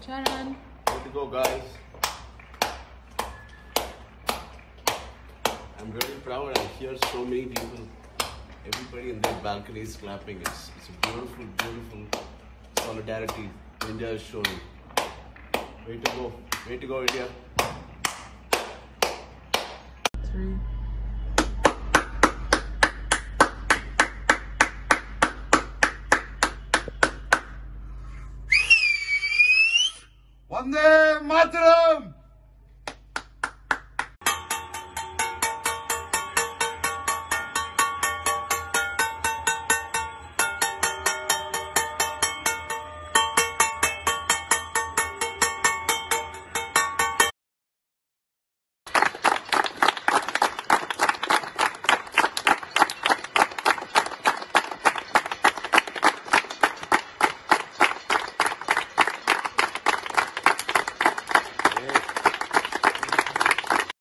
Charan. Way to go, guys. I'm really proud. I hear so many people. Everybody in their balcony is clapping. It's a beautiful, beautiful solidarity India is showing. Way to go. Way to go, India. 3. Vande Mataram!